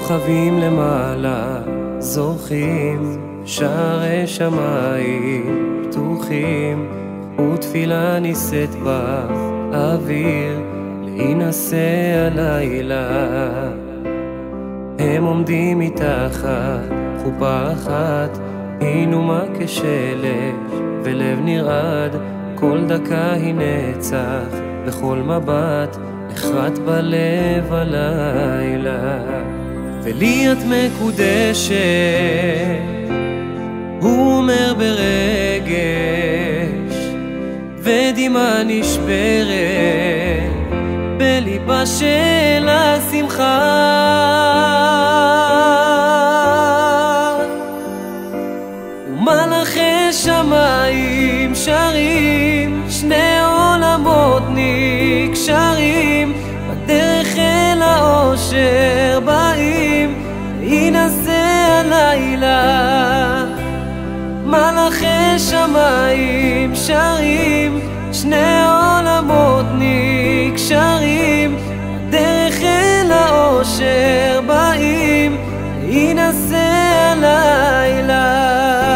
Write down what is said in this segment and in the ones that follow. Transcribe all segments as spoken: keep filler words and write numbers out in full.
כוכבים למעלה זורחים, שערי שמיים פתוחים, ותפילה נישאת באוויר להינשא הלילה. הם עומדים מתחת חופה אחת, היא נומה כשלג ולב נרעד, כל דקה היא נצח וכל מבט נחרט בלב הלילה. ולי את מקודשת, הוא אומר ברגש, ודמעה נשברת בליבה של השמחה. ומלאכי שמיים שרים, שני עולמות נקשרים, בדרך אל האושר באים להינשא הלילה. מלאכי שמיים שרים, שני עולמות נקשרים, בדרך אל האושר באים להינשא הלילה.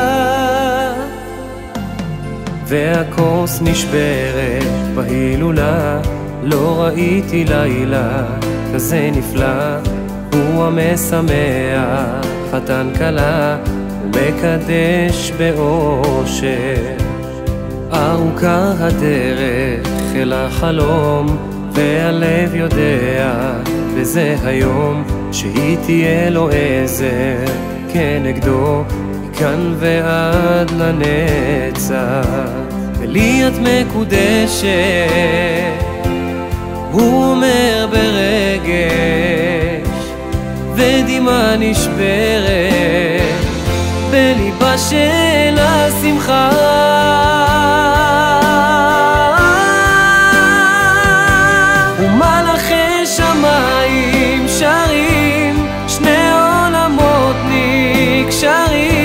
והכוס נשברת בהילולה, לא ראיתי לילה כזה נפלא. הוא המשמח חתן כלה, ומקדש באושר. ארוכה הדרך אל החלום, והלב יודע וזה היום, שהיא תהיה לו עזר כנגדו מכאן ועד לנצח. ולי את מקודשת, הוא אומר ברגש, ודמעה נשברת בליבה של השמחה. ומלאכי שמיים שרים, שני עולמות נקשרים,